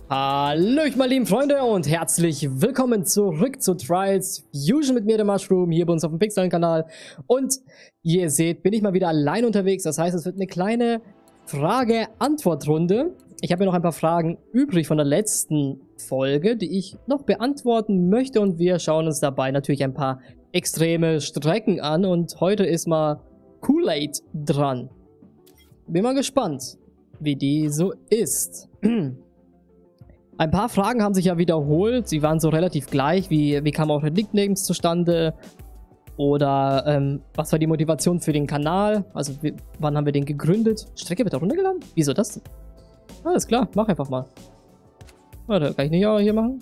Hallöchen, meine lieben Freunde, und herzlich willkommen zurück zu Trials Fusion mit mir, der Mushroom, hier bei uns auf dem Pixeln-Kanal. Und wie ihr seht, bin ich mal wieder allein unterwegs. Das heißt, es wird eine kleine Frage-Antwort-Runde. Ich habe ja noch ein paar Fragen übrig von der letzten Folge, die ich noch beantworten möchte. Und wir schauen uns dabei natürlich ein paar extreme Strecken an. Und heute ist mal Kool-Aid dran. Bin mal gespannt, wie die so ist. Ein paar Fragen haben sich ja wiederholt. Sie waren so relativ gleich. Wie kamen eure Nicknames zustande? Oder was war die Motivation für den Kanal? Also wann haben wir den gegründet? Strecke wird da runtergeladen? Wieso das denn? Alles klar, mach einfach mal. Warte, kann ich nicht auch hier machen?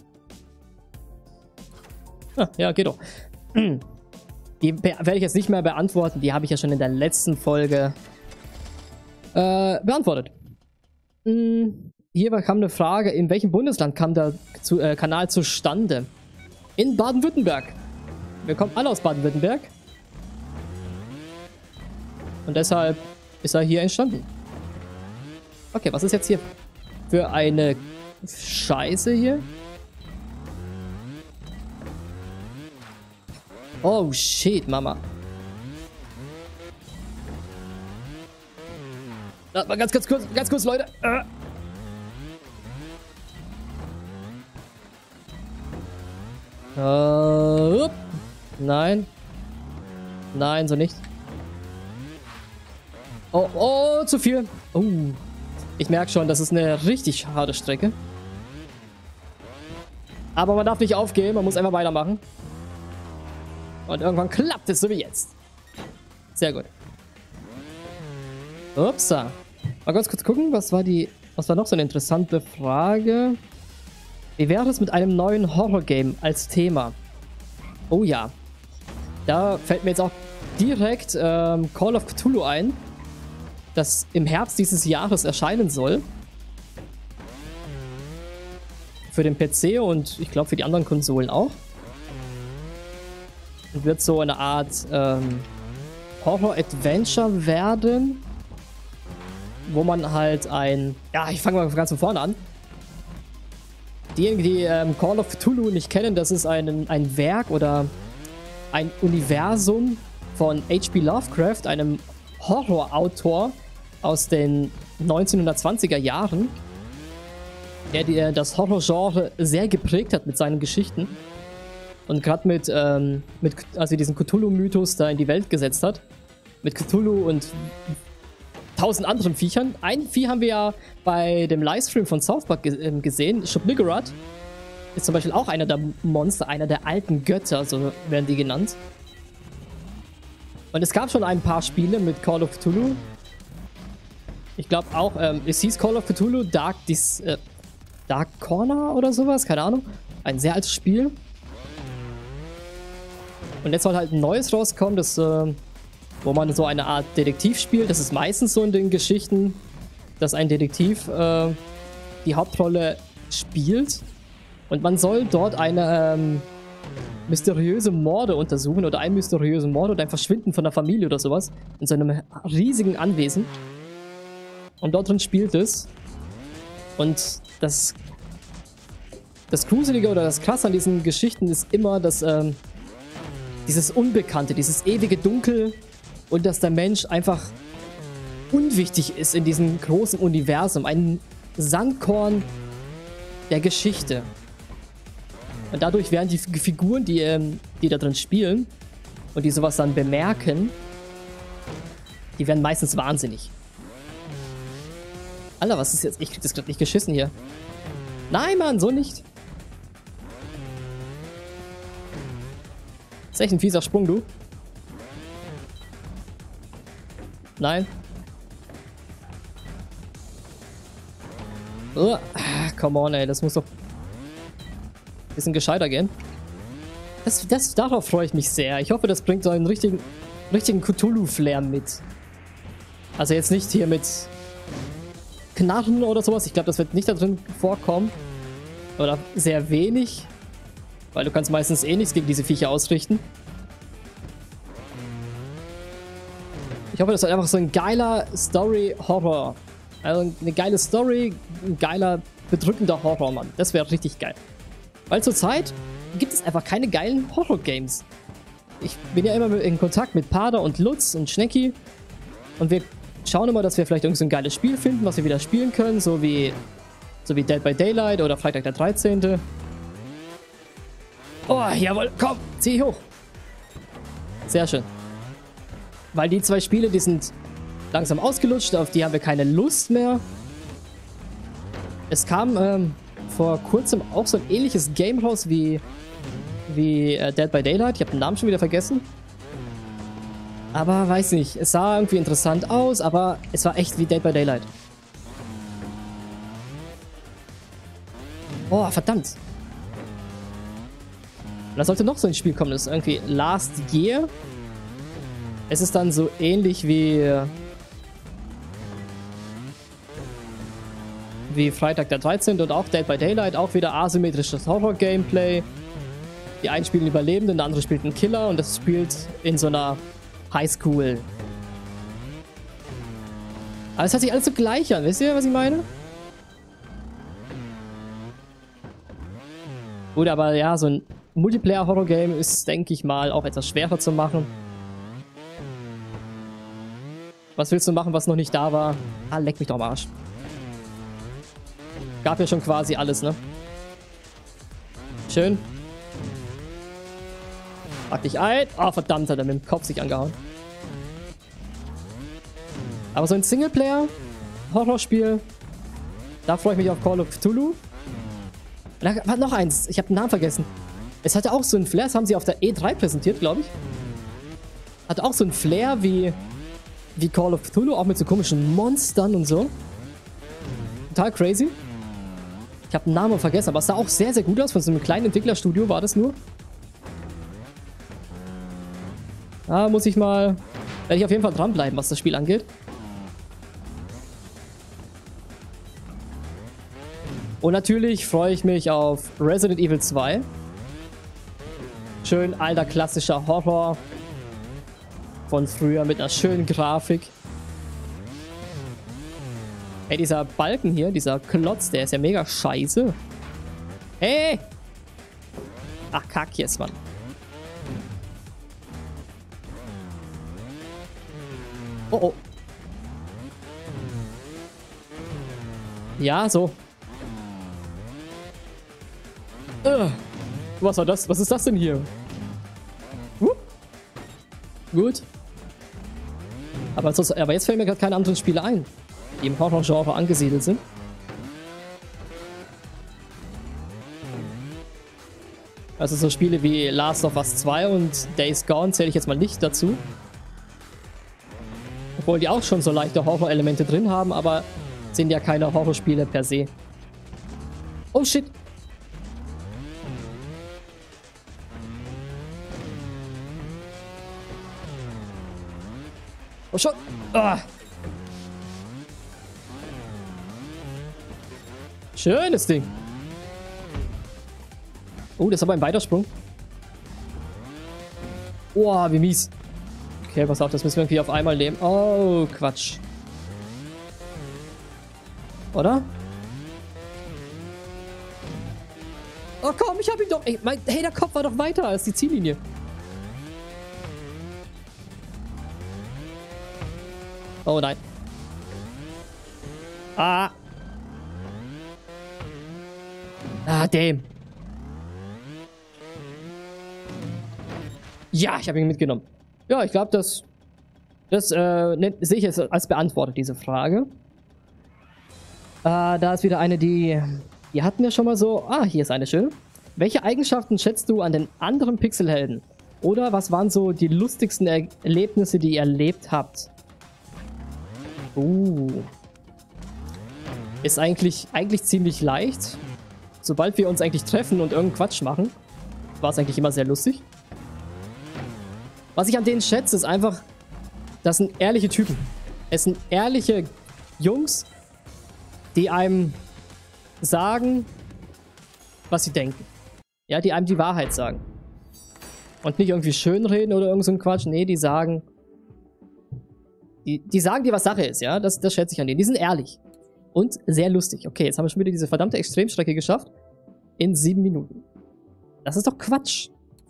Ah, ja, geht doch. Die werde ich jetzt nicht mehr beantworten. Die habe ich ja schon in der letzten Folge beantwortet. Hier kam eine Frage, in welchem Bundesland kam der Kanal zustande? In Baden-Württemberg. Wir kommen alle aus Baden-Württemberg. Und deshalb ist er hier entstanden. Okay, was ist jetzt hier für eine Scheiße hier? Oh shit, Mama. Mal ganz kurz, Leute. Nein. Nein, so nicht. Oh, zu viel. Oh. Ich merke schon, das ist eine richtig harte Strecke. Aber man darf nicht aufgeben, man muss einfach weitermachen. Und irgendwann klappt es, so wie jetzt. Sehr gut. Upsa. Mal ganz kurz gucken, was war noch so eine interessante Frage? Wie wäre es mit einem neuen Horror-Game als Thema? Oh ja. Da fällt mir jetzt auch direkt Call of Cthulhu ein, das im Herbst dieses Jahres erscheinen soll. Für den PC und ich glaube für die anderen Konsolen auch. Und wird so eine Art Horror-Adventure werden, wo man halt ja, ich fange mal ganz von vorne an. Diejenigen, die Call of Cthulhu nicht kennen, das ist ein Werk oder ein Universum von H.P. Lovecraft, einem Horrorautor aus den 1920er Jahren, der das Horrorgenre sehr geprägt hat mit seinen Geschichten und gerade also diesen Cthulhu-Mythos da in die Welt gesetzt hat. Mit Cthulhu und 1000 anderen Viechern. Ein Vieh haben wir ja bei dem Livestream von South Park gesehen. Shub-Niggurath ist zum Beispiel auch einer der Monster, einer der alten Götter, so werden die genannt. Und es gab schon ein paar Spiele mit Call of Cthulhu. Ich glaube auch, es hieß Call of Cthulhu Dark Corner oder sowas, keine Ahnung. Ein sehr altes Spiel. Und jetzt soll halt ein neues rauskommen, das wo man so eine Art Detektiv spielt. Das ist meistens so in den Geschichten, dass ein Detektiv die Hauptrolle spielt. Und man soll dort eine mysteriöse Morde untersuchen oder einen mysteriösen Mord oder ein Verschwinden von der Familie oder sowas. In so einem riesigen Anwesen. Und dort drin spielt es. Und das Gruselige oder das Krasse an diesen Geschichten ist immer, dass dieses Unbekannte, dieses ewige Dunkel und dass der Mensch einfach unwichtig ist in diesem großen Universum. Ein Sandkorn der Geschichte. Und dadurch werden die Figuren, die da drin spielen und die sowas dann bemerken, die werden meistens wahnsinnig. Alter, was ist jetzt? Ich krieg das gerade nicht geschissen hier. Nein, Mann, so nicht. Ist echt ein fieser Sprung, du. Nein. Oh, come on, ey. Das muss doch ein bisschen gescheiter gehen. Darauf freue ich mich sehr. Ich hoffe, das bringt so einen richtigen Cthulhu-Flair mit. Also jetzt nicht hier mit Knarren oder sowas. Ich glaube, das wird nicht da drin vorkommen. Oder sehr wenig. Weil du kannst meistens eh nichts gegen diese Viecher ausrichten. Ich hoffe, das wird einfach so ein geiler Story-Horror. Also eine geile Story, ein geiler bedrückender Horror, Mann. Das wäre richtig geil. Weil zurzeit gibt es einfach keine geilen Horror-Games. Ich bin ja immer in Kontakt mit Pada und Lutz und Schnecki. Und wir schauen immer, dass wir vielleicht irgend so ein geiles Spiel finden, was wir wieder spielen können. So wie Dead by Daylight oder Freitag der 13. Oh, jawohl, komm, zieh hoch. Sehr schön. Weil die zwei Spiele, die sind langsam ausgelutscht, auf die haben wir keine Lust mehr. Es kam vor kurzem auch so ein ähnliches Game raus wie Dead by Daylight. Ich habe den Namen schon wieder vergessen. Aber weiß nicht, es sah irgendwie interessant aus, aber es war echt wie Dead by Daylight. Oh, verdammt. Da sollte noch so ein Spiel kommen, das ist irgendwie Last Year. Es ist dann so ähnlich wie Freitag der 13. und auch Dead by Daylight. Auch wieder asymmetrisches Horror-Gameplay. Die einen spielen Überlebenden, der andere spielt einen Killer und das spielt in so einer Highschool. Aber es hört sich alles so gleich an. Wisst ihr, was ich meine? Gut, aber ja, so ein Multiplayer-Horror-Game ist, denke ich mal, auch etwas schwerer zu machen. Was willst du machen, was noch nicht da war? Ah, leck mich doch am Arsch. Gab ja schon quasi alles, ne? Schön. Pack dich ein. Oh, verdammt, hat er mit dem Kopf sich angehauen. Aber so ein Singleplayer-Horrorspiel, da freue ich mich auf Call of Cthulhu. Da war noch eins. Ich habe den Namen vergessen. Es hatte auch so einen Flair. Das haben sie auf der E3 präsentiert, glaube ich. Hatte auch so einen Flair wie Call of Cthulhu. Auch mit so komischen Monstern und so. Total crazy. Ich habe den Namen vergessen. Aber es sah auch sehr, sehr gut aus. Von so einem kleinen Entwicklerstudio war das nur. Da muss ich mal... Werde ich auf jeden Fall dranbleiben, was das Spiel angeht. Und natürlich freue ich mich auf Resident Evil 2. Schön alter klassischer Horror von früher mit einer schönen Grafik. Ey, dieser Balken hier, dieser Klotz, der ist ja mega scheiße. Hey! Ach, kack jetzt, Mann. Oh, oh. Ja, so. Was war das? Was ist das denn hier? Gut. Aber jetzt fällen mir gerade keine anderen Spiele ein, die im Horror-Genre angesiedelt sind. Also so Spiele wie Last of Us 2 und Days Gone zähle ich jetzt mal nicht dazu. Obwohl die auch schon so leichte Horror-Elemente drin haben, aber sind ja keine Horrorspiele per se. Oh shit! Oh schon! Ah. Schönes Ding! Oh, das ist aber ein Weitersprung. Oh, wie mies. Okay, pass auf, das müssen wir irgendwie auf einmal nehmen. Oh, Quatsch. Oder? Oh komm, ich hab ihn doch... Ey, hey, der Kopf war doch weiter als die Ziellinie. Oh nein. Ah. Ah, damn. Ja, ich habe ihn mitgenommen. Ja, ich glaube, das sehe ich jetzt als beantwortet, diese Frage. Da ist wieder eine, die hatten wir schon mal so. Ah, hier ist eine schöne. Welche Eigenschaften schätzt du an den anderen Pixelhelden? Oder was waren so die lustigsten Erlebnisse, die ihr erlebt habt? Ist eigentlich ziemlich leicht. Sobald wir uns eigentlich treffen und irgendeinen Quatsch machen, war es eigentlich immer sehr lustig. Was ich an denen schätze, ist einfach, das sind ehrliche Typen. Es sind ehrliche Jungs, die einem sagen, was sie denken. Ja, die einem die Wahrheit sagen. Und nicht irgendwie schönreden oder irgend so ein Quatsch. Nee, die sagen... Die sagen dir, was Sache ist, ja? Das schätze ich an denen. Die sind ehrlich. Und sehr lustig. Okay, jetzt haben wir schon wieder diese verdammte Extremstrecke geschafft. In 7 Minuten. Das ist doch Quatsch.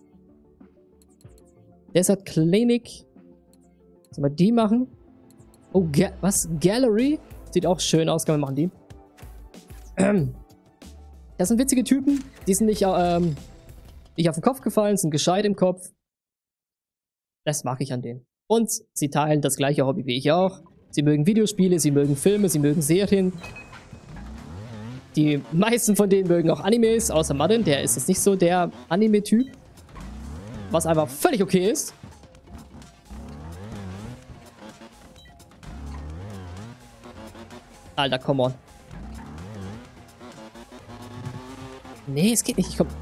Desert Clinic. Sollen wir die machen? Oh, was? Gallery? Sieht auch schön aus. Können wir machen die. Das sind witzige Typen. Die sind nicht auf den Kopf gefallen, sind gescheit im Kopf. Das mag ich an denen. Und sie teilen das gleiche Hobby wie ich auch. Sie mögen Videospiele, sie mögen Filme, sie mögen Serien. Die meisten von denen mögen auch Animes, außer Madden. Der ist jetzt nicht so der Anime-Typ. Was einfach völlig okay ist. Alter, come on. Nee, es geht nicht. Ich komm.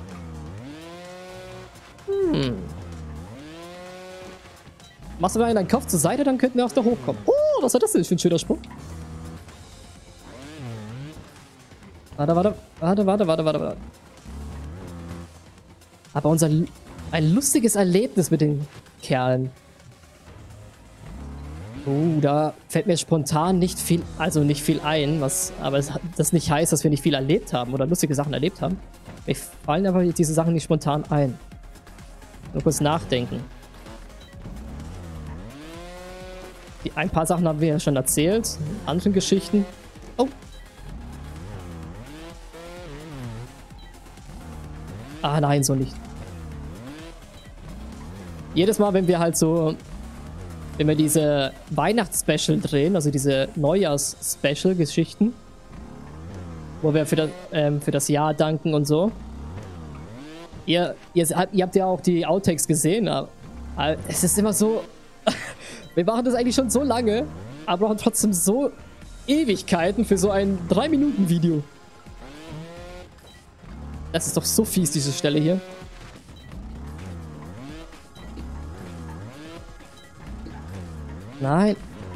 Machst du mal deinen Kopf zur Seite, dann könnten wir auch da hochkommen. Oh, was war das denn für ein schöner Sprung? Warte. Aber ein lustiges Erlebnis mit den Kerlen. Da fällt mir spontan nicht viel ein, aber das nicht heißt, dass wir nicht viel erlebt haben oder lustige Sachen erlebt haben. Mir fallen aber diese Sachen nicht spontan ein. Nur kurz nachdenken. Ein paar Sachen haben wir ja schon erzählt, anderen Geschichten. Oh. Ah nein, so nicht. Jedes Mal, wenn wir diese Weihnachts-Special drehen, also diese Neujahrs-Special-Geschichten, wo wir für das Jahr danken und so. Ihr habt ja auch die Outtakes gesehen, aber es ist immer so... Wir machen das eigentlich schon so lange, aber brauchen trotzdem so Ewigkeiten für so ein 3-Minuten-Video. Das ist doch so fies, diese Stelle hier. Nein.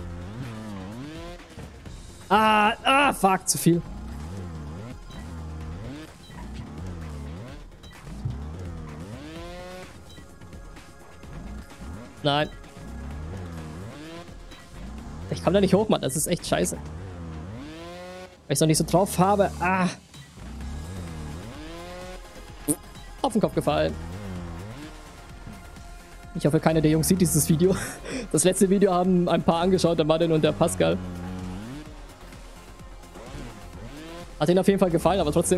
Fuck, zu viel. Nein. Ich komme da nicht hoch, Mann. Das ist echt scheiße. Weil ich es noch nicht so drauf habe. Auf den Kopf gefallen. Ich hoffe, keiner der Jungs sieht dieses Video. Das letzte Video haben ein paar angeschaut, der Martin und der Pascal. Hat ihnen auf jeden Fall gefallen, aber trotzdem.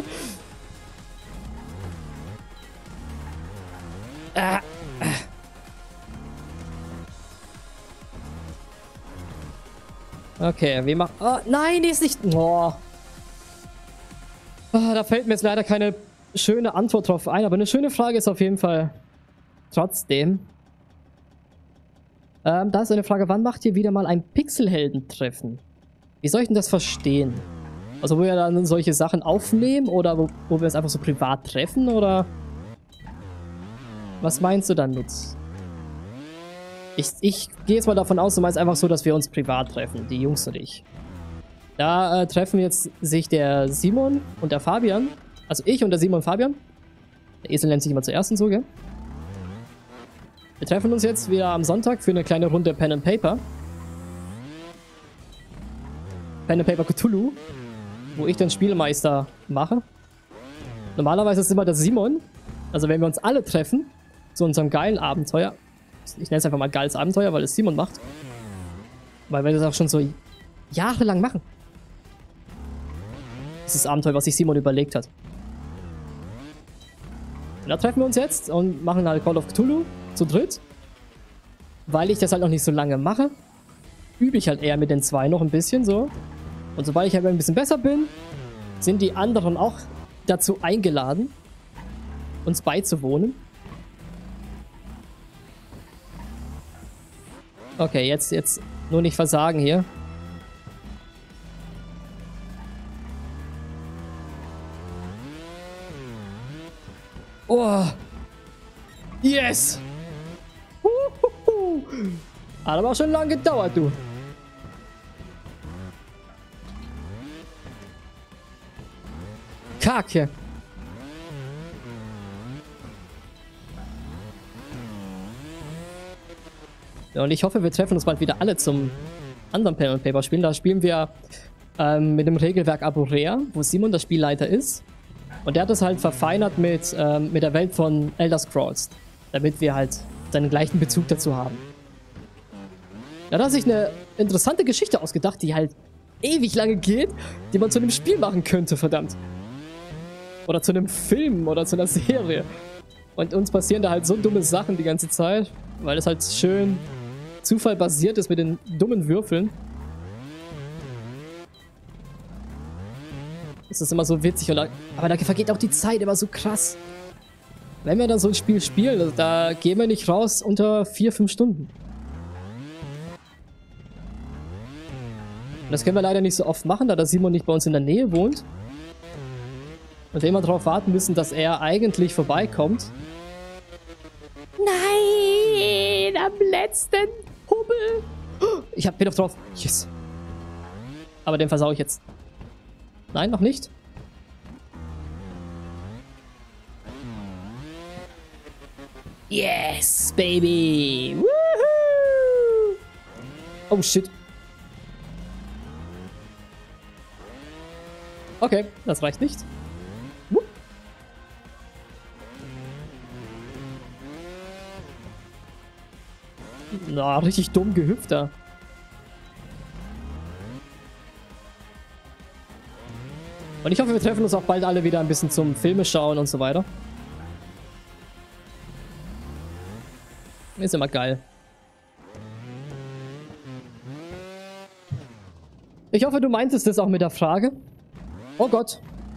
Okay, wir machen... Oh, nein, die ist nicht... Oh. Da fällt mir jetzt leider keine schöne Antwort drauf ein, aber eine schöne Frage ist auf jeden Fall trotzdem. Da ist eine Frage, wann macht ihr wieder mal ein Pixelhelden-Treffen? Wie soll ich denn das verstehen? Also wo wir dann solche Sachen aufnehmen oder wo wir es einfach so privat treffen oder... Was meinst du damit? Ich gehe jetzt mal davon aus, du meinst einfach so, dass wir uns privat treffen, die Jungs und ich. Da treffen jetzt sich der Simon und der Fabian. Also ich und der Simon und Fabian. Der Esel nennt sich immer zuerst und so, gell? Wir treffen uns jetzt wieder am Sonntag für eine kleine Runde Pen and Paper. Pen and Paper Cthulhu. Wo ich den Spielmeister mache. Normalerweise ist es immer der Simon. Also wenn wir uns alle treffen zu unserem geilen Abenteuer. Ich nenne es einfach mal geiles Abenteuer, weil es Simon macht. Weil wir das auch schon so jahrelang machen. Dieses Abenteuer, was sich Simon überlegt hat. Und da treffen wir uns jetzt und machen halt Call of Cthulhu zu dritt. Weil ich das halt noch nicht so lange mache, übe ich halt eher mit den zwei noch ein bisschen so. Und sobald ich halt ein bisschen besser bin, sind die anderen auch dazu eingeladen, uns beizuwohnen. Okay, jetzt nur nicht versagen hier. Oh! Yes! Hat aber auch schon lange gedauert, du. Kacke. Ja, und ich hoffe, wir treffen uns bald wieder alle zum anderen Pen and Paper spielen. Da spielen wir mit dem Regelwerk Aburea, wo Simon der Spielleiter ist. Und der hat das halt verfeinert mit der Welt von Elder Scrolls, damit wir halt seinen gleichen Bezug dazu haben. Da hat er sich eine interessante Geschichte ausgedacht, die halt ewig lange geht, die man zu einem Spiel machen könnte, verdammt. Oder zu einem Film oder zu einer Serie. Und uns passieren da halt so dumme Sachen die ganze Zeit, weil es halt schön zufallbasiert ist mit den dummen Würfeln. Das ist immer so witzig, aber da vergeht auch die Zeit immer so krass. Wenn wir dann so ein Spiel spielen, also da gehen wir nicht raus unter 4-5 Stunden. Und das können wir leider nicht so oft machen, da der Simon nicht bei uns in der Nähe wohnt. Und wir immer darauf warten müssen, dass er eigentlich vorbeikommt. Nein, am letzten Hubbel. Ich bin noch drauf. Yes. Aber den versau ich jetzt. Nein, noch nicht. Yes, baby. Woohoo. Oh, shit. Okay, das reicht nicht. Na, richtig dumm gehüpft da. Und ich hoffe, wir treffen uns auch bald alle wieder ein bisschen zum Filme schauen und so weiter. Ist immer geil. Ich hoffe, du meintest es auch mit der Frage. Oh Gott.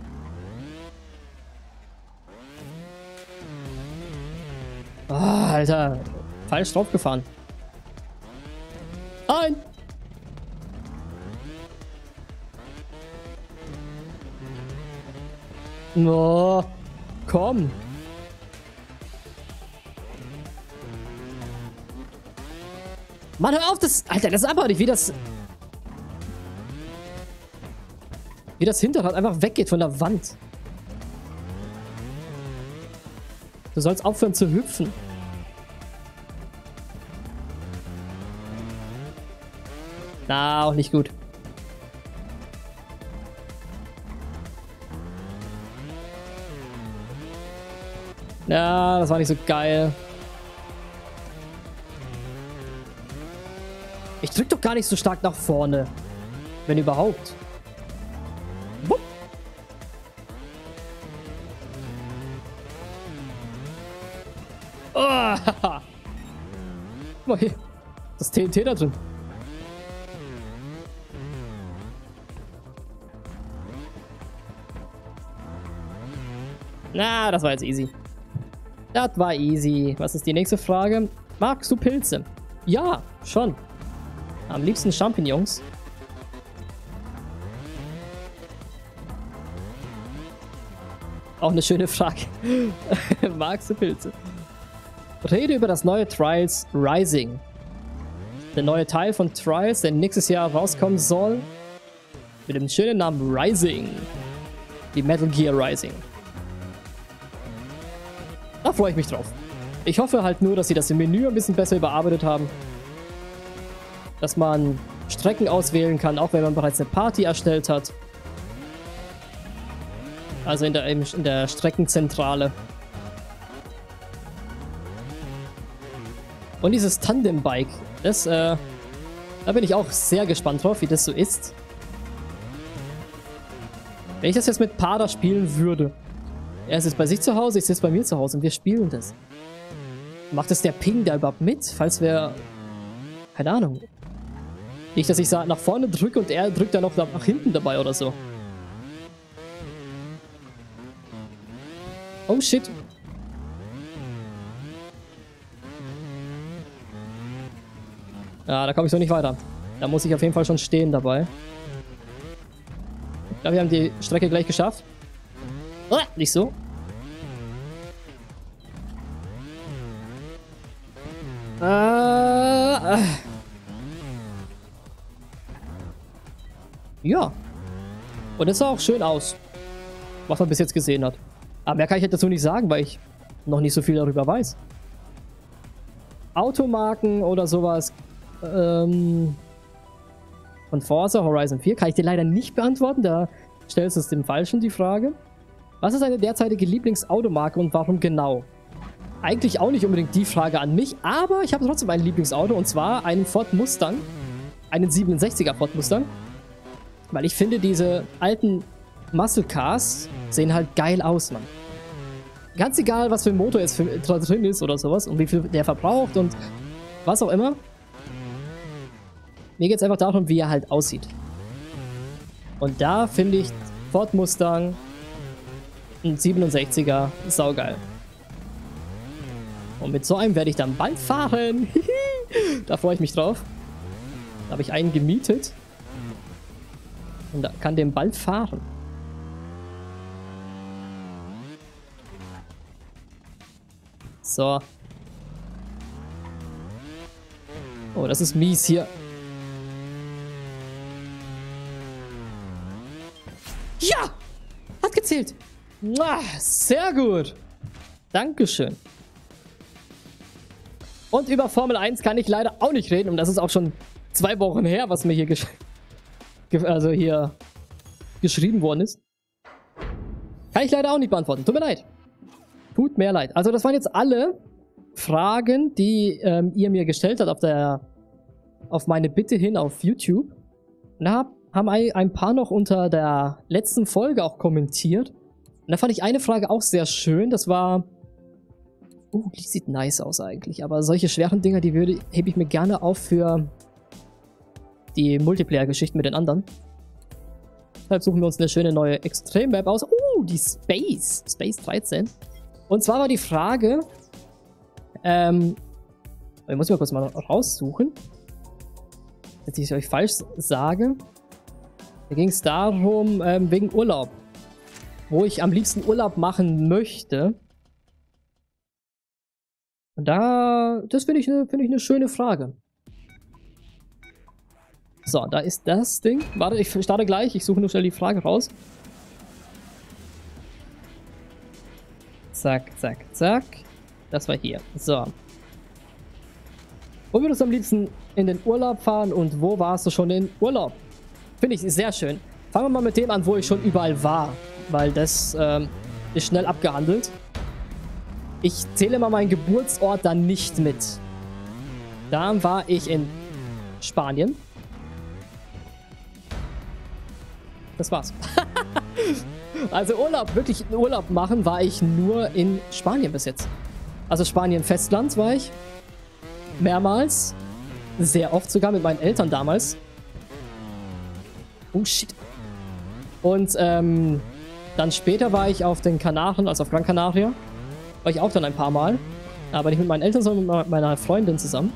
Ah, Alter. Falsch draufgefahren. Nein! Oh, komm. Mann, hör auf, das... Alter, das ist abartig, wie das Hinterrad einfach weggeht von der Wand. Du sollst aufhören zu hüpfen. Na, auch nicht gut. Ja, das war nicht so geil. Ich drück doch gar nicht so stark nach vorne. Wenn überhaupt. Wupp. Oh, guck mal hier. Das TNT da drin. Na, das war jetzt easy. Das war easy. Was ist die nächste Frage? Magst du Pilze? Ja, schon. Am liebsten Champignons. Auch eine schöne Frage. Magst du Pilze? Rede über das neue Trials Rising. Der neue Teil von Trials, der nächstes Jahr rauskommen soll. Mit dem schönen Namen Rising. Wie Metal Gear Rising. Da freue ich mich drauf. Ich hoffe halt nur, dass sie das im Menü ein bisschen besser überarbeitet haben. Dass man Strecken auswählen kann, auch wenn man bereits eine Party erstellt hat. Also in der Streckenzentrale. Und dieses Tandem-Bike, da bin ich auch sehr gespannt drauf, wie das so ist. Wenn ich das jetzt mit Pada spielen würde. Er ist jetzt bei sich zu Hause, ich sitze bei mir zu Hause und wir spielen das. Macht es der Ping da überhaupt mit? Falls wir... Keine Ahnung. Nicht, dass ich nach vorne drücke und er drückt dann noch nach hinten dabei oder so. Oh shit. Ja, da komme ich so nicht weiter. Da muss ich auf jeden Fall schon stehen dabei. Ich glaube, wir haben die Strecke gleich geschafft. Nicht so. Ja. Und es sah auch schön aus. Was man bis jetzt gesehen hat. Aber mehr kann ich dazu nicht sagen, weil ich noch nicht so viel darüber weiß. Automarken oder sowas von Forza Horizon 4. Kann ich dir leider nicht beantworten, da stellst du es dem Falschen die Frage. Was ist deine derzeitige Lieblingsautomarke und warum genau? Eigentlich auch nicht unbedingt die Frage an mich, aber ich habe trotzdem ein Lieblingsauto und zwar einen Ford Mustang. Einen 67er Ford Mustang. Weil ich finde, diese alten Muscle Cars sehen halt geil aus, Mann. Ganz egal, was für ein Motor jetzt drin ist oder sowas und wie viel der verbraucht und was auch immer. Mir geht es einfach darum, wie er halt aussieht. Und da finde ich Ford Mustang, ein 67er, saugeil. Und mit so einem werde ich dann bald fahren. Da freue ich mich drauf. Da habe ich einen gemietet. Und da kann den bald fahren. So. Oh, das ist mies hier. Ja! Hat gezählt. Sehr gut. Dankeschön. Und über Formel 1 kann ich leider auch nicht reden. Und das ist auch schon 2 Wochen her, was mir hier, geschrieben worden ist. Kann ich leider auch nicht beantworten. Tut mir leid. Tut mir leid. Also das waren jetzt alle Fragen, die ihr mir gestellt habt auf meine Bitte hin auf YouTube. Und da haben ein paar noch unter der letzten Folge auch kommentiert. Und da fand ich eine Frage auch sehr schön. Das war... die sieht nice aus eigentlich. Aber solche schweren Dinger, die hebe ich mir gerne auf für die Multiplayer-Geschichten mit den anderen. Deshalb suchen wir uns eine schöne neue Extrem-Map aus. Die Space 13. Und zwar war die Frage, ich muss mal kurz mal raussuchen, dass ich es euch falsch sage. Da ging es darum, wegen Urlaub. Wo ich am liebsten Urlaub machen möchte. Und das finde ich eine schöne Frage. So, da ist das Ding. Warte, ich starte gleich. Ich suche nur schnell die Frage raus. Zack, zack, zack. Das war hier. So. Wo würdest du am liebsten in den Urlaub fahren und wo warst du schon in Urlaub? Finde ich sehr schön. Fangen wir mal mit dem an, wo ich schon überall war. Weil das ist schnell abgehandelt. Ich zähle mal meinen Geburtsort dann nicht mit. Da war ich in Spanien. Das war's. Also wirklich Urlaub machen war ich nur in Spanien bis jetzt. Also Spanien Festland war ich. Mehrmals. Sehr oft sogar mit meinen Eltern damals. Oh shit. Und dann später war ich auf den Kanaren, also auf Gran Canaria. War ich auch dann ein paar Mal. Aber nicht mit meinen Eltern, sondern mit meiner Freundin zusammen.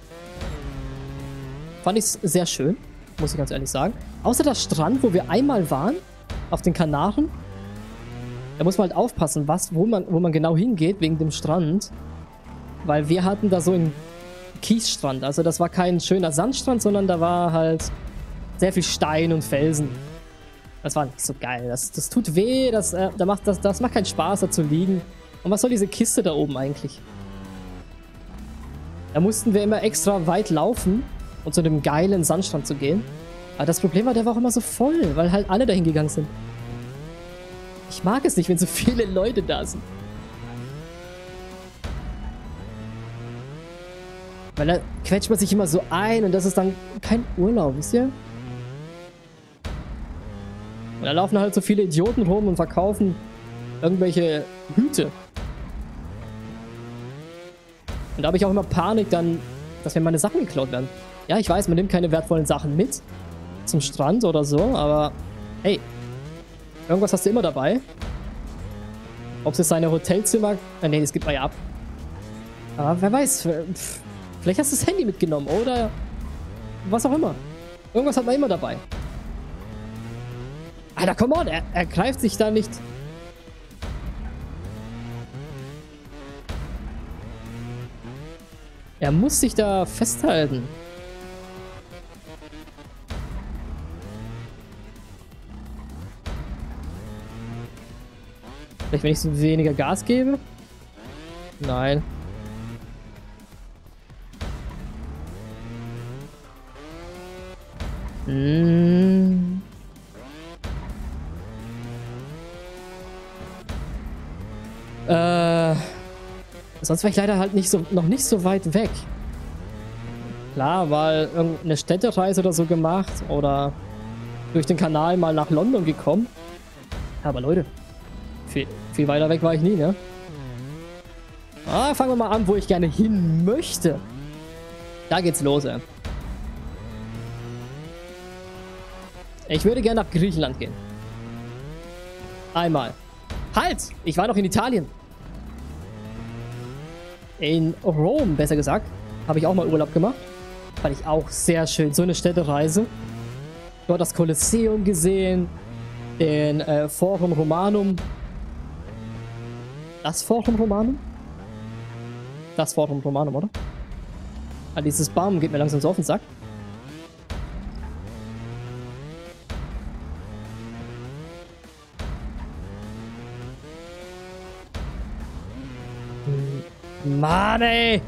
Fand ich sehr schön. Muss ich ganz ehrlich sagen. Außer der Strand, wo wir einmal waren. Auf den Kanaren. Da muss man halt aufpassen, wo man genau hingeht wegen dem Strand. Weil wir hatten da so einen Kiesstrand. Also das war kein schöner Sandstrand, sondern da war halt sehr viel Stein und Felsen. Das war nicht so geil. Das tut weh. Das macht keinen Spaß, da zu liegen. Und was soll diese Kiste da oben eigentlich? Da mussten wir immer extra weit laufen, um zu dem geilen Sandstrand zu gehen. Aber das Problem war, der war auch immer so voll, weil halt alle dahin gegangen sind. Ich mag es nicht, wenn so viele Leute da sind. Weil da quetscht man sich immer so ein und das ist dann kein Urlaub, wisst ihr? Und da laufen halt so viele Idioten rum und verkaufen irgendwelche Hüte. Und da habe ich auch immer Panik dann, dass mir meine Sachen geklaut werden. Ja, ich weiß, man nimmt keine wertvollen Sachen mit zum Strand oder so, aber hey, irgendwas hast du immer dabei. Ob es jetzt seine Hotelzimmer... nee, das gibt man ja ab. Aber wer weiß, vielleicht hast du das Handy mitgenommen oder was auch immer. Irgendwas hat man immer dabei. Alter, come on, er greift sich da nicht... Er muss sich da festhalten. Vielleicht, wenn ich so weniger Gas gebe? Nein. Hm. Sonst war ich leider halt noch nicht so weit weg. Klar, mal irgendeine Städtereise oder so gemacht oder durch den Kanal mal nach London gekommen. Aber Leute, viel weiter weg war ich nie, ne? Fangen wir mal an, wo ich gerne hin möchte. Da geht's los, ey. Ich würde gerne nach Griechenland gehen. Einmal. Halt! Ich war noch in Italien. In Rom, besser gesagt. Habe ich auch mal Urlaub gemacht. Fand ich auch sehr schön. So eine Städtereise. Dort das Kolosseum gesehen. Den Forum Romanum. Das Forum Romanum? Das Forum Romanum, oder? Ah, dieses Baum geht mir langsam so auf den Sack. Mann, ey!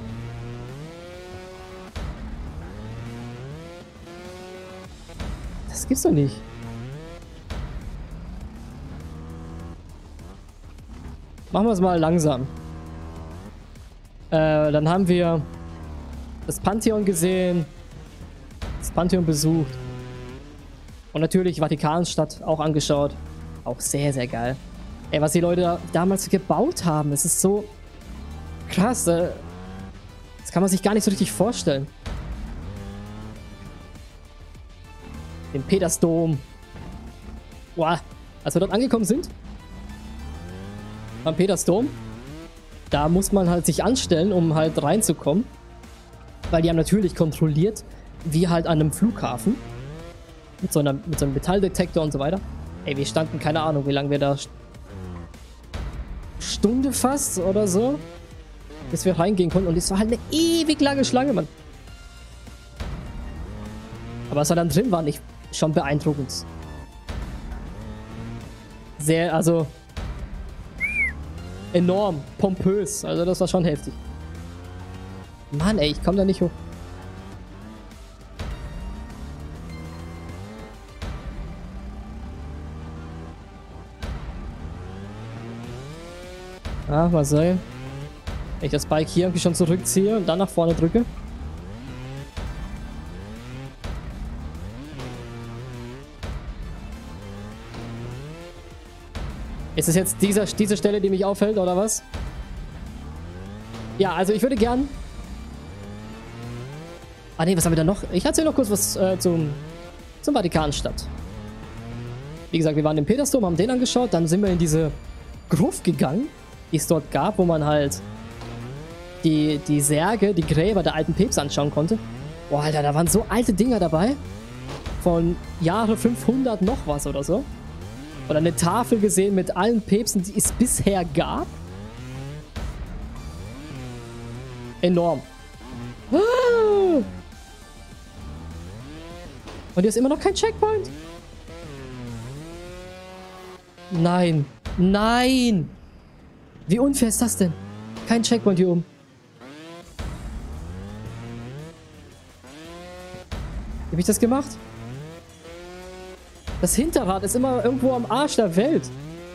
Das gibt's doch nicht. Machen wir es mal langsam. Dann haben wir das Pantheon gesehen, das Pantheon besucht und natürlich Vatikanstadt auch angeschaut. Auch sehr, sehr geil. Ey, was die Leute damals gebaut haben, es ist so krass. Das kann man sich gar nicht so richtig vorstellen. Den Petersdom. Boah, als wir dort angekommen sind, am Petersdom, da muss man halt sich anstellen, um halt reinzukommen. Weil die haben natürlich kontrolliert, wie halt an einem Flughafen. Mit so einem Metalldetektor und so weiter. Ey, wir standen, keine Ahnung, wie lange wir da... Stunde fast oder so. Bis wir reingehen konnten. Und es war halt eine ewig lange Schlange, Mann. Aber was da dann drin war, nicht schon beeindruckend. Sehr, also... enorm, pompös. Also das war schon heftig. Mann, ey, ich komme da nicht hoch. Ah, mal sehen. Wenn ich das Bike hier irgendwie schon zurückziehe und dann nach vorne drücke. Ist es jetzt diese Stelle, die mich aufhält, oder was? Ja, also ich würde gern... Ah ne, was haben wir da noch? Ich erzähle noch kurz was zum Vatikanstadt. Wie gesagt, wir waren im Petersdom, haben den angeschaut, dann sind wir in diese Gruft gegangen, die es dort gab, wo man halt die Särge, die Gräber der alten Päpste anschauen konnte. Boah, Alter, da waren so alte Dinger dabei. Von Jahre 500 noch was oder so. Oder eine Tafel gesehen mit allen Päpsten, die es bisher gab. Enorm. Und hier ist immer noch kein Checkpoint. Nein. Nein. Wie unfair ist das denn? Kein Checkpoint hier oben. Wie habe ich das gemacht? Das Hinterrad ist immer irgendwo am Arsch der Welt.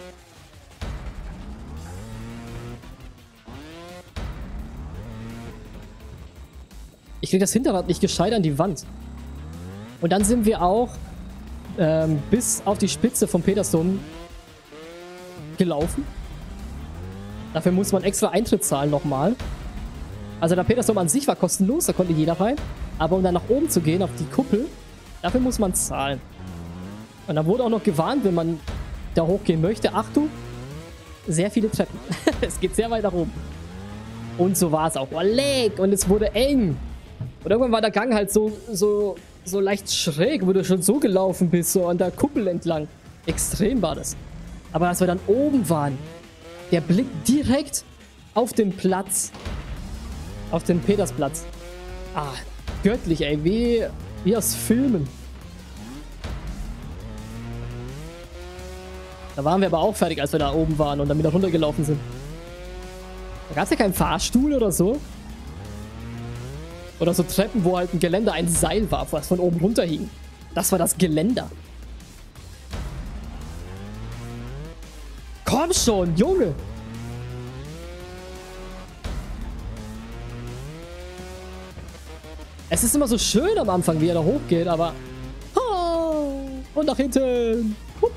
Ich kriege das Hinterrad nicht gescheit an die Wand. Und dann sind wir auch bis auf die Spitze vom Petersdom gelaufen. Dafür muss man extra Eintritt zahlen nochmal. Also der Petersdom an sich war kostenlos, da konnte jeder rein. Aber um dann nach oben zu gehen, auf die Kuppel, dafür muss man zahlen. Und da wurde auch noch gewarnt, wenn man da hochgehen möchte. Achtung, sehr viele Treppen. Es geht sehr weit nach oben. Und so war es auch. Oh, leck! Und es wurde eng. Und irgendwann war der Gang halt so leicht schräg, wo du schon so gelaufen bist, so an der Kuppel entlang. Extrem war das. Aber als wir dann oben waren, der Blick direkt auf den Platz. Auf den Petersplatz. Ah, göttlich, ey. Wie aus Filmen. Da waren wir aber auch fertig, als wir da oben waren und dann wieder runtergelaufen sind. Da gab es ja keinen Fahrstuhl oder so. Oder so Treppen, wo halt ein Geländer ein Seil war, was von oben runter hing. Das war das Geländer. Komm schon, Junge. Es ist immer so schön am Anfang, wie er da hochgeht, aber... Oh, und nach hinten. Hup.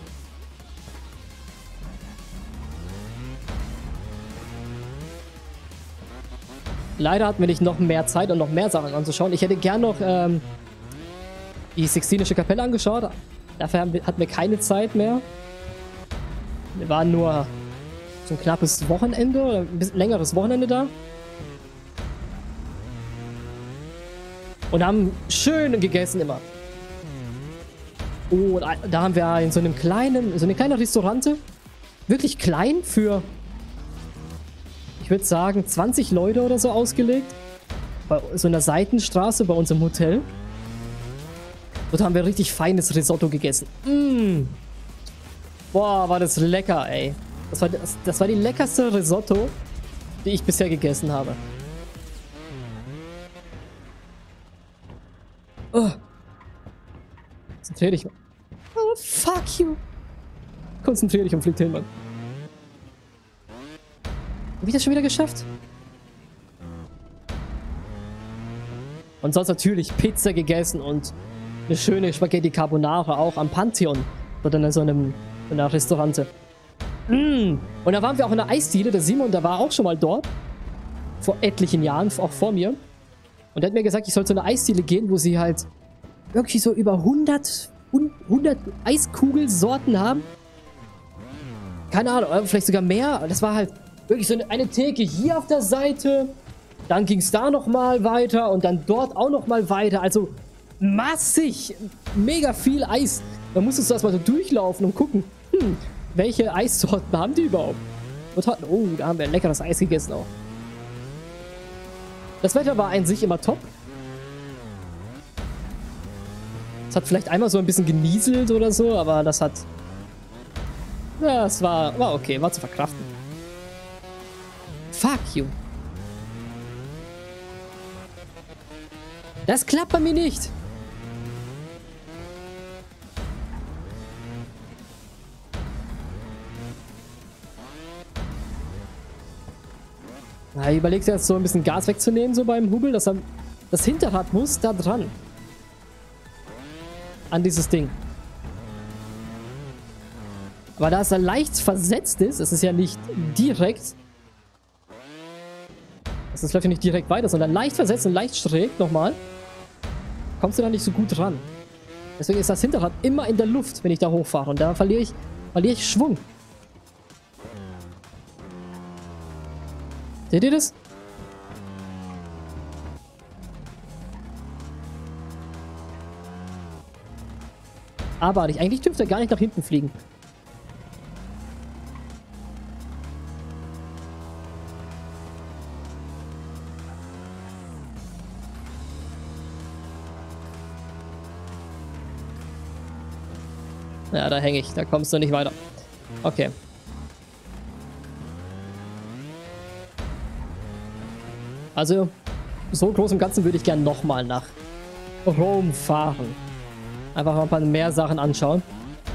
Leider hatten wir nicht noch mehr Zeit und noch mehr Sachen anzuschauen. Ich hätte gern noch die Sixtinische Kapelle angeschaut. Dafür hatten wir keine Zeit mehr. Wir waren nur so ein knappes Wochenende oder ein bisschen längeres Wochenende da. Und haben schön gegessen immer. Oh, da haben wir in so einem kleinen Restaurante. Wirklich klein für, ich würde sagen, 20 Leute oder so ausgelegt. Bei so einer Seitenstraße bei unserem Hotel. Dort haben wir richtig feines Risotto gegessen. Mmh. Boah, war das lecker, ey. Das war die leckerste Risotto, die ich bisher gegessen habe. Oh. Konzentrier dich mal. Oh, fuck you. Konzentrier dich und flieg hin, Mann. Hab ich das schon wieder geschafft? Und sonst natürlich Pizza gegessen und eine schöne Spaghetti Carbonara auch am Pantheon. Oder in so einer Restaurante. Und da waren wir auch in der Eisdiele. Der Simon, der war auch schon mal dort. Vor etlichen Jahren, auch vor mir. Und er hat mir gesagt, ich soll zu einer Eisdiele gehen, wo sie halt wirklich so über 100 Eiskugelsorten haben. Keine Ahnung, vielleicht sogar mehr. Das war halt wirklich so eine Theke hier auf der Seite. Dann ging es da nochmal weiter und dann dort auch nochmal weiter. Also massig, mega viel Eis. Da musstest du erstmal so durchlaufen und gucken, welche Eissorten haben die überhaupt? Oh, da haben wir ein leckeres Eis gegessen auch. Das Wetter war an sich immer top. Es hat vielleicht einmal so ein bisschen genieselt oder so, aber das hat... Ja, es war okay, war zu verkraften. Fuck you. Das klappt bei mir nicht. Na, ich überlege jetzt so ein bisschen Gas wegzunehmen, so beim Hubel. Das Hinterrad muss da dran. An dieses Ding. Aber da es dann leicht versetzt ist, es ist ja nicht direkt. Das läuft ja nicht direkt weiter, sondern leicht versetzt und leicht schräg nochmal. Kommst du da nicht so gut ran. Deswegen ist das Hinterrad immer in der Luft, wenn ich da hochfahre. Und da verliere ich Schwung. Seht ihr das? Aber eigentlich dürfte er gar nicht nach hinten fliegen. Ja, da hänge ich. Da kommst du nicht weiter. Okay. Also, so groß im Ganzen würde ich gerne nochmal nach Rom fahren. Einfach mal ein paar mehr Sachen anschauen.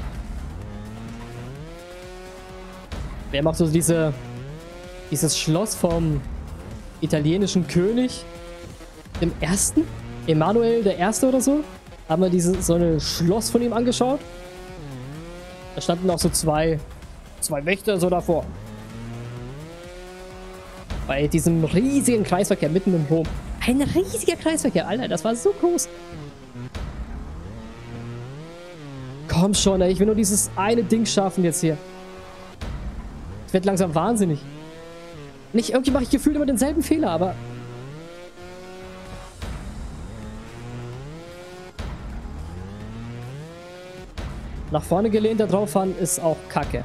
Wir haben auch so dieses Schloss vom italienischen König, dem Ersten, Emanuel der Erste oder so. Haben wir so ein Schloss von ihm angeschaut. Da standen auch so zwei Wächter so davor. Bei diesem riesigen Kreisverkehr mitten in Rom. Ein riesiger Kreisverkehr, Alter, das war so groß. Komm schon, ey, ich will nur dieses eine Ding schaffen jetzt hier. Ich werde langsam wahnsinnig. Nicht, irgendwie mache ich gefühlt immer denselben Fehler, aber... Nach vorne gelehnt da drauf fahren ist auch kacke.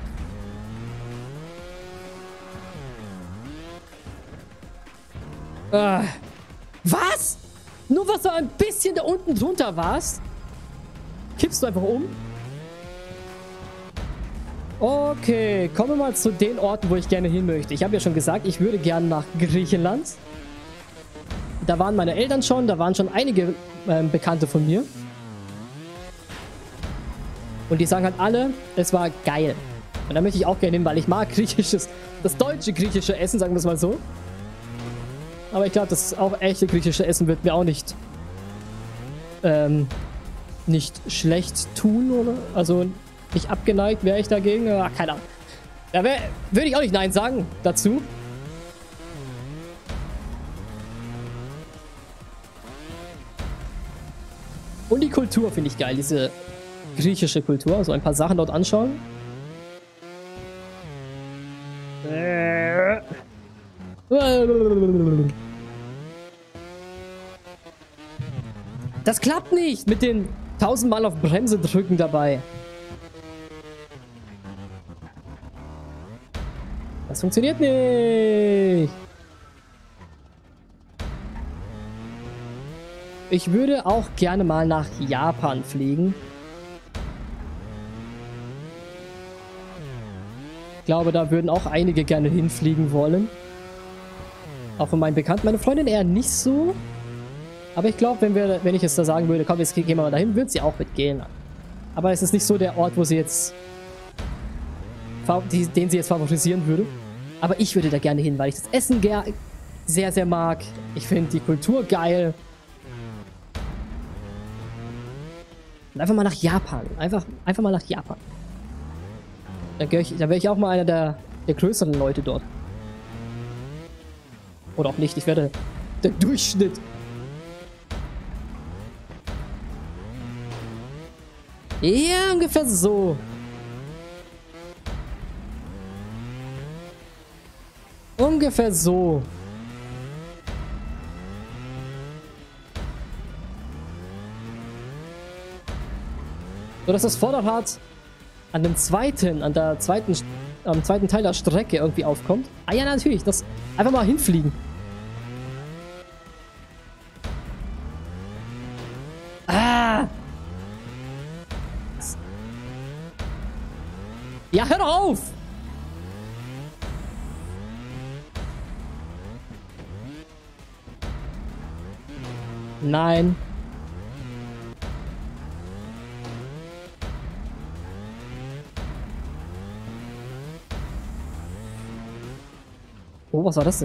Was? Nur was du ein bisschen da unten drunter warst? Kippst du einfach um? Okay, kommen wir mal zu den Orten, wo ich gerne hin möchte. Ich habe ja schon gesagt, ich würde gerne nach Griechenland. Da waren meine Eltern schon, da waren schon einige Bekannte von mir. Und die sagen halt alle, es war geil. Und da möchte ich auch gerne hin, weil ich mag das deutsche griechische Essen, sagen wir es mal so. Aber ich glaube, das auch echte griechische Essen wird mir auch nicht schlecht tun, oder? Also nicht abgeneigt wäre ich dagegen. Keine Ahnung. Da würde ich auch nicht Nein sagen dazu. Und die Kultur finde ich geil, diese griechische Kultur. Also ein paar Sachen dort anschauen. Das klappt nicht mit den 1000-mal auf Bremse drücken dabei. Das funktioniert nicht. Ich würde auch gerne mal nach Japan fliegen. Ich glaube, da würden auch einige gerne hinfliegen wollen. Auch von meinen Bekannten. Meine Freundin eher nicht so. Aber ich glaube, wenn ich jetzt da sagen würde, komm, jetzt gehen wir mal dahin, würde sie auch mitgehen. Aber es ist nicht so der Ort, wo sie jetzt den sie jetzt favorisieren würde. Aber ich würde da gerne hin, weil ich das Essen sehr, sehr mag. Ich finde die Kultur geil. Und einfach mal nach Japan. Einfach mal nach Japan. Da wäre ich auch mal einer der größeren Leute dort. Oder auch nicht. Ich werde der Durchschnitt. Ja, ungefähr so. Ungefähr so. So dass das Vorderrad am zweiten Teil der Strecke irgendwie aufkommt. Ah ja, natürlich. Das einfach mal hinfliegen. Ah! Ja, hör doch auf! Nein. Oh, was war das denn?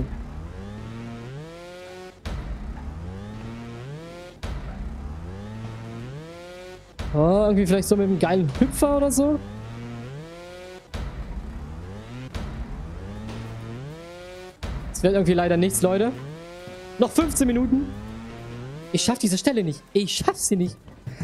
Oh, irgendwie vielleicht so mit einem geilen Hüpfer oder so? Es wird irgendwie leider nichts, Leute. Noch 15 Minuten. Ich schaff diese Stelle nicht. Ich schaff sie nicht.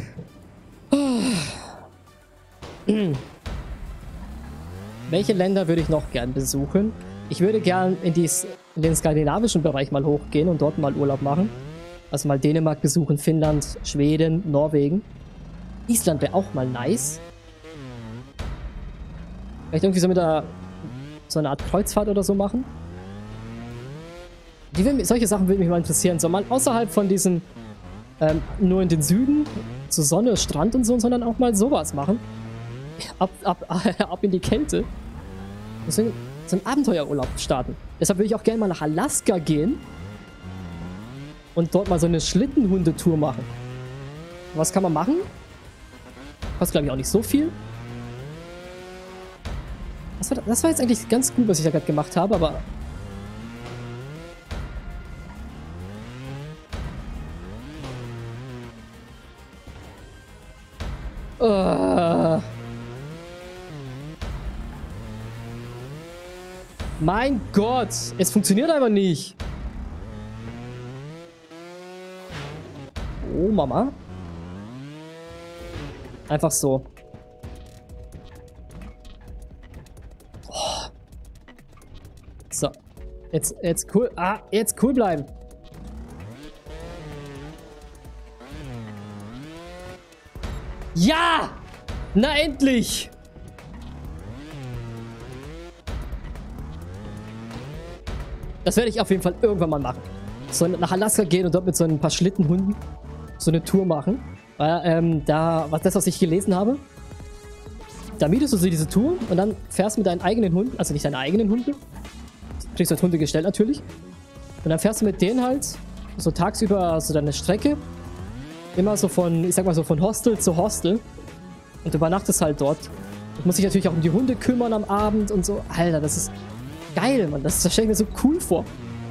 Welche Länder würde ich noch gern besuchen? Ich würde gern in den skandinavischen Bereich mal hochgehen und dort mal Urlaub machen. Also mal Dänemark besuchen, Finnland, Schweden, Norwegen. Island wäre auch mal nice. Vielleicht irgendwie so eine Art Kreuzfahrt oder so machen. Solche Sachen würden mich mal interessieren. So mal außerhalb von diesem nur in den Süden, zur Sonne, Strand und so, sondern auch mal sowas machen. Ab in die Kälte. Deswegen so einen Abenteuerurlaub starten. Deshalb würde ich auch gerne mal nach Alaska gehen und dort mal so eine Schlittenhundetour machen. Was kann man machen? Kostet, glaube ich, auch nicht so viel. Das war jetzt eigentlich ganz gut, was ich da gerade gemacht habe, aber... Mein Gott, es funktioniert einfach nicht. Oh, Mama. Einfach so. Oh. So. Jetzt cool. Jetzt cool bleiben. Ja! Na endlich! Das werde ich auf jeden Fall irgendwann mal machen. So nach Alaska gehen und dort mit so ein paar Schlittenhunden so eine Tour machen. Was ich gelesen habe, da mietest du so diese Tour und dann fährst du mit deinen eigenen Hunden, also nicht deine eigenen Hunde, du kriegst halt Hunde gestellt natürlich, und dann fährst du mit denen halt so tagsüber so deine Strecke, immer so von, ich sag mal so von Hostel zu Hostel, Und du übernachtest halt dort. Du musst dich natürlich auch um die Hunde kümmern am Abend und so. Alter, das ist geil, Mann. Das stelle ich mir so cool vor.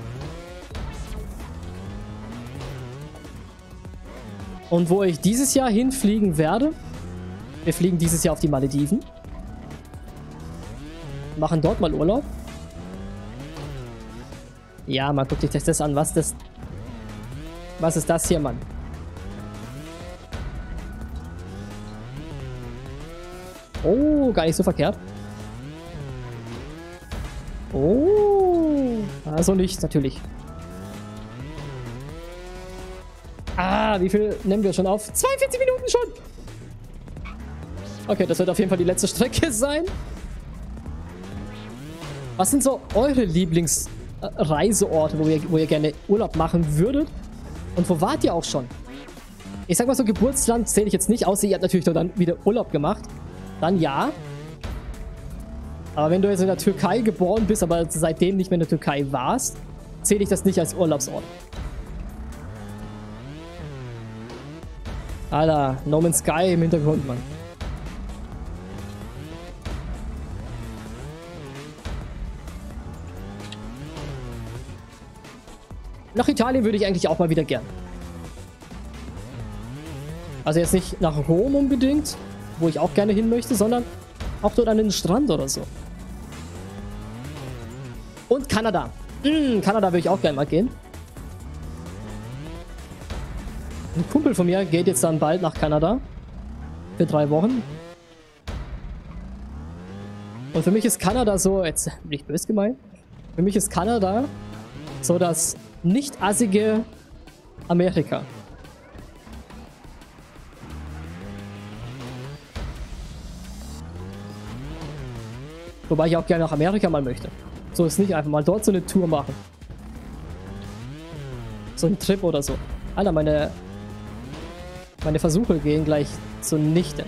Und wo ich dieses Jahr hinfliegen werde, wir fliegen dieses Jahr auf die Malediven. Machen dort mal Urlaub. Ja, mal guck dich das an. Was ist das hier, Mann? Oh, gar nicht so verkehrt. Oh. Also nicht, natürlich. Ah, wie viel nehmen wir schon auf? 42 Minuten schon! Okay, das wird auf jeden Fall die letzte Strecke sein. Was sind so eure Lieblingsreiseorte, wo ihr gerne Urlaub machen würdet? Und wo wart ihr auch schon? Ich sag mal so, Geburtsland zähle ich jetzt nicht, außer ihr habt natürlich dann wieder Urlaub gemacht. Dann ja. Aber wenn du jetzt in der Türkei geboren bist, aber seitdem nicht mehr in der Türkei warst, zähle ich das nicht als Urlaubsort. Alter, No Man's Sky im Hintergrund, Mann. Nach Italien würde ich eigentlich auch mal wieder gern. Also jetzt nicht nach Rom unbedingt, wo ich auch gerne hin möchte, sondern auch dort an den Strand oder so. Und Kanada. Kanada würde ich auch gerne mal gehen. Ein Kumpel von mir geht jetzt dann bald nach Kanada. Für 3 Wochen. Und für mich ist Kanada so, jetzt nicht böse gemeint, für mich ist Kanada so das nicht assige Amerika. Wobei ich auch gerne nach Amerika mal möchte. So ist nicht einfach mal dort so eine Tour machen. So ein Trip oder so. Alter, meine Versuche gehen gleich zunichte.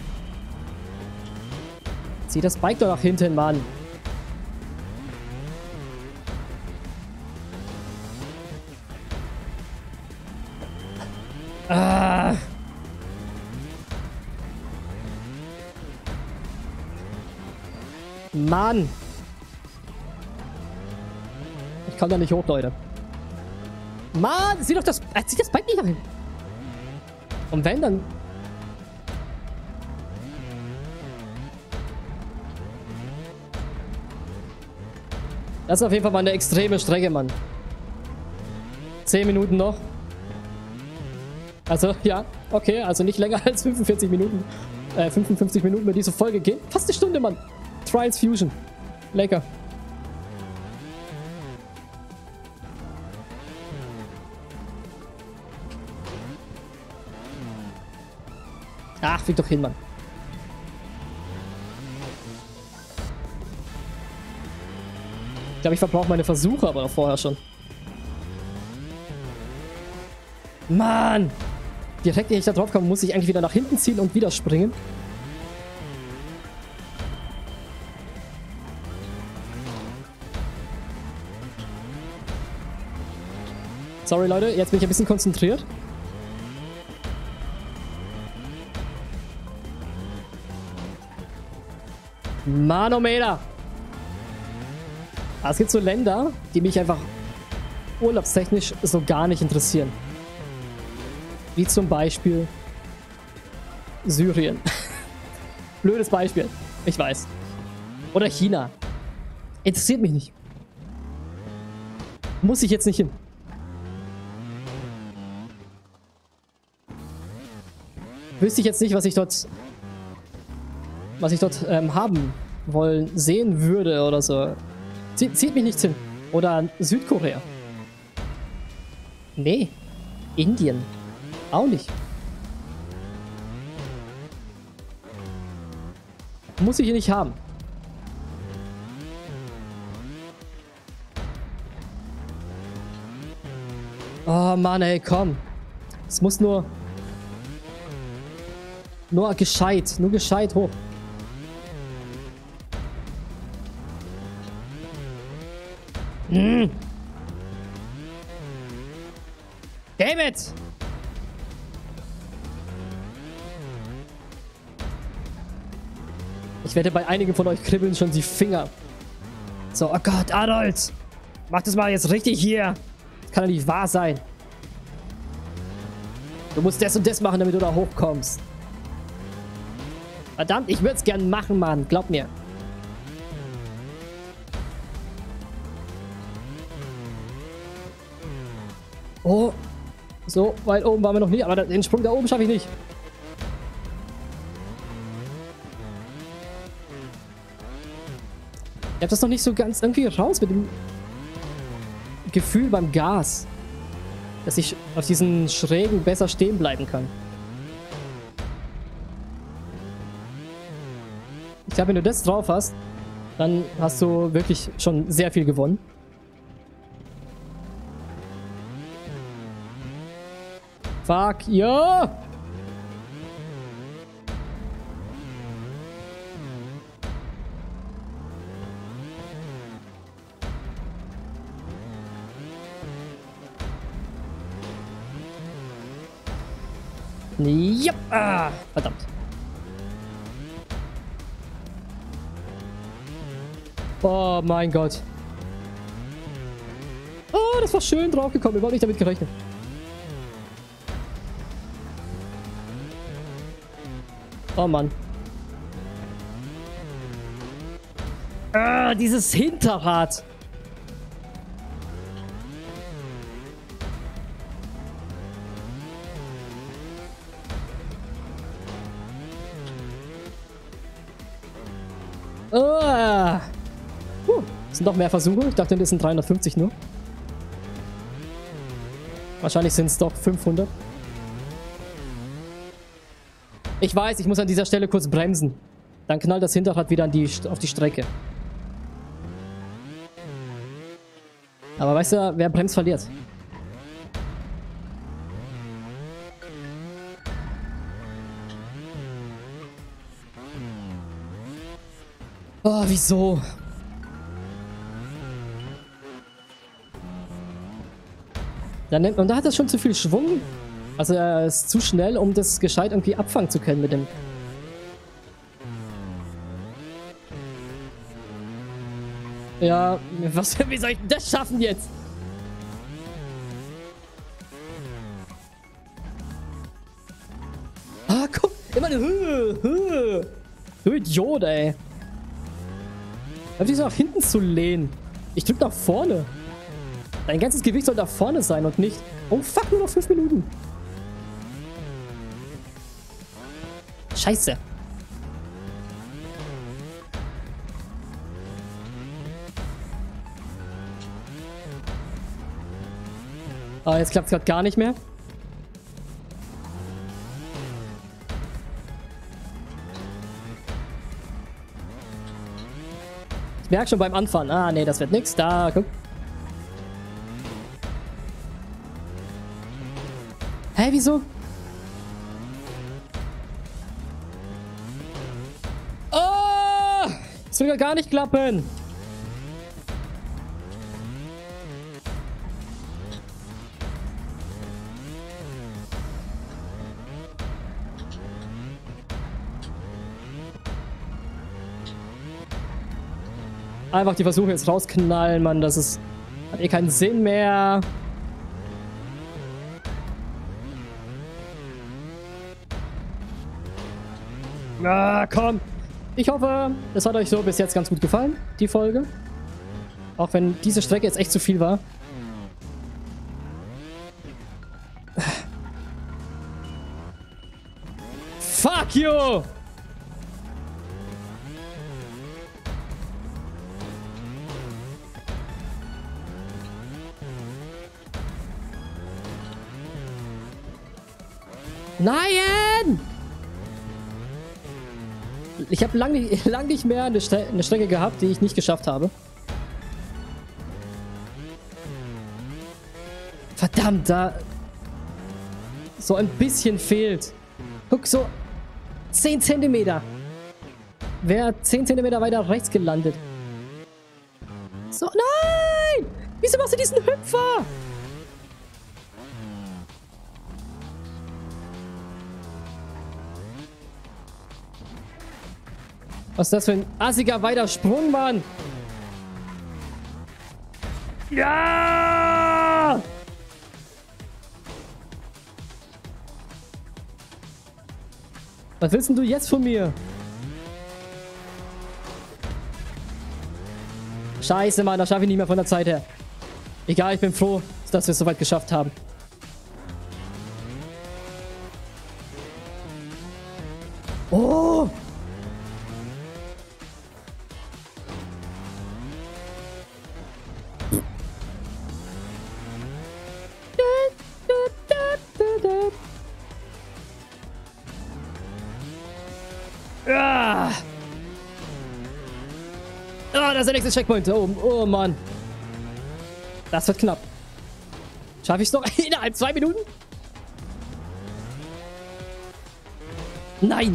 Zieh das Bike doch nach hinten, Mann. Ah. Mann. Ich kann da nicht hoch, Leute. Mann, zieh doch das... zieh das Bike nicht nach hinten. Und wenn, dann... Das ist auf jeden Fall mal eine extreme Strecke, Mann. 10 Minuten noch. Also, ja, okay, also nicht länger als 55 Minuten wird diese Folge gehen. Fast eine Stunde, Mann. Trials Fusion. Lecker. Ach, flieg doch hin, Mann. Ich glaube, ich verbrauche meine Versuche aber vorher schon. Mann! Direkt, wenn ich da drauf komme, muss ich eigentlich wieder nach hinten ziehen und wieder springen. Sorry, Leute, jetzt bin ich ein bisschen konzentriert. Manometer! Es gibt so Länder, die mich einfach urlaubstechnisch so gar nicht interessieren. Wie zum Beispiel Syrien. Blödes Beispiel. Ich weiß. Oder China. Interessiert mich nicht. Muss ich jetzt nicht hin. Wüsste ich jetzt nicht, was ich dort haben wollen, sehen würde oder so. Zieht mich nichts hin. Oder Südkorea. Nee. Indien. Auch nicht. Muss ich hier nicht haben. Oh Mann, ey, komm. Es muss nur gescheit hoch. Damn it! Ich wette, bei einigen von euch kribbeln schon die Finger. So, oh Gott, Adolf! Mach das mal jetzt richtig hier! Das kann doch nicht wahr sein. Du musst das und das machen, damit du da hochkommst. Verdammt, ich würde es gern machen, Mann. Glaub mir. Oh. So, weit oben waren wir noch nie. Aber den Sprung da oben schaffe ich nicht. Ich habe das noch nicht so ganz irgendwie raus mit dem Gefühl beim Gas. Dass ich auf diesen Schrägen besser stehen bleiben kann. Ich glaube, wenn du das drauf hast, dann hast du wirklich schon sehr viel gewonnen. Fuck, ja! Yep. Ah, verdammt. Oh mein Gott. Oh, das war schön draufgekommen. Überhaupt nicht damit gerechnet. Oh Mann. Ah, dieses Hinterrad. Ah. Das sind doch mehr Versuche. Ich dachte, das sind 350 nur. Wahrscheinlich sind es doch 500. Ich weiß, ich muss an dieser Stelle kurz bremsen. Dann knallt das Hinterrad wieder auf die Strecke. Aber weißt du, wer bremst, verliert. Oh, wieso? Und da hat er schon zu viel Schwung. Also er ist zu schnell, um das gescheit irgendwie abfangen zu können mit dem. Ja, wie soll ich denn das schaffen jetzt? Ah, guck, immer du Idiot, ey. Hör dich so nach hinten zu lehnen. Ich drück nach vorne. Dein ganzes Gewicht soll da vorne sein und nicht... Oh fuck, nur noch 5 Minuten. Scheiße. Ah, jetzt klappt es gerade gar nicht mehr. Ich merke schon beim Anfahren. Ah, nee, das wird nix. Da, guck. Hä, wieso? Oh! Das will ja gar nicht klappen. Einfach die Versuche jetzt rausknallen, Mann. Das ist... Hat eh keinen Sinn mehr. Ah, komm. Ich hoffe, es hat euch so bis jetzt ganz gut gefallen, die Folge. Auch wenn diese Strecke jetzt echt zu viel war. Fuck you! Nein! Ich habe lang nicht mehr eine Strecke gehabt, die ich nicht geschafft habe. Verdammt, da so ein bisschen fehlt. Guck, so 10 Zentimeter. Wäre 10 Zentimeter weiter rechts gelandet. So, nein! Wieso machst du diesen Hüpfer? Was ist das für ein assiger weiter Sprung, Mann? Ja! Was willst denn du jetzt von mir? Scheiße, Mann, das schaffe ich nicht mehr von der Zeit her. Egal, ich bin froh, dass wir es soweit geschafft haben. Oh! Ah! Ah, das ist der nächste Checkpoint. Oh Mann. Das wird knapp. Schaffe ich es noch innerhalb 2 Minuten? Nein.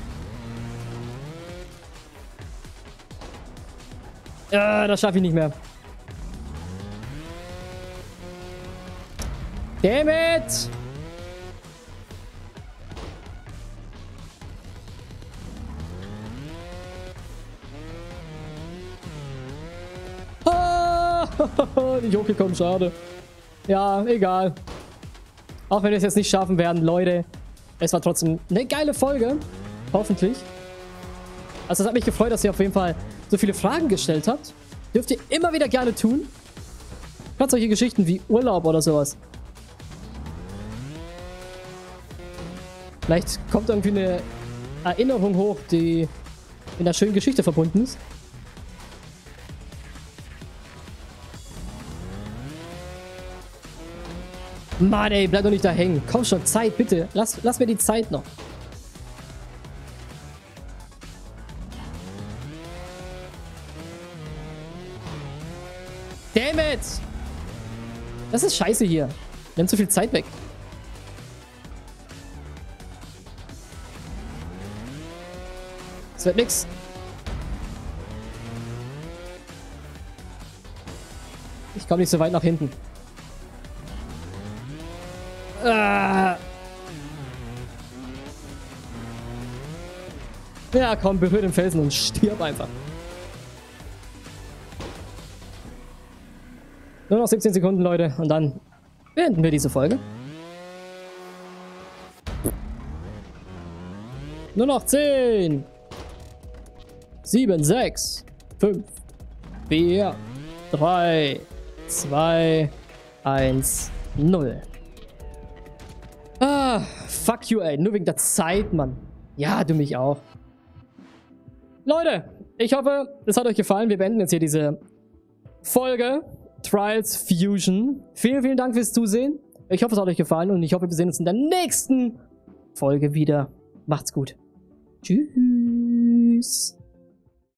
Das schaffe ich nicht mehr. Damn it! Nicht hochgekommen, schade. Ja, egal. Auch wenn wir es jetzt nicht schaffen werden, Leute. Es war trotzdem eine geile Folge. Hoffentlich. Also es hat mich gefreut, dass ihr auf jeden Fall so viele Fragen gestellt habt. Dürft ihr immer wieder gerne tun. Gerade solche Geschichten wie Urlaub oder sowas. Vielleicht kommt irgendwie eine Erinnerung hoch, die in einer schönen Geschichte verbunden ist. Mann, ey, bleib doch nicht da hängen. Komm schon, Zeit, bitte. Lass mir die Zeit noch. Damn it! Das ist scheiße hier. Nimmt zu viel Zeit weg. Das wird nix. Ich komme nicht so weit nach hinten. Ah. Ja, komm, berühr den Felsen und stirb einfach. Nur noch 17 Sekunden, Leute, und dann beenden wir diese Folge. Nur noch 10, 7, 6, 5, 4, 3, 2, 1, 0. Ah, fuck you, ey. Nur wegen der Zeit, Mann. Ja, du mich auch. Leute, ich hoffe, es hat euch gefallen. Wir beenden jetzt hier diese Folge Trials Fusion. Vielen, vielen Dank fürs Zusehen. Ich hoffe, es hat euch gefallen und ich hoffe, wir sehen uns in der nächsten Folge wieder. Macht's gut. Tschüss.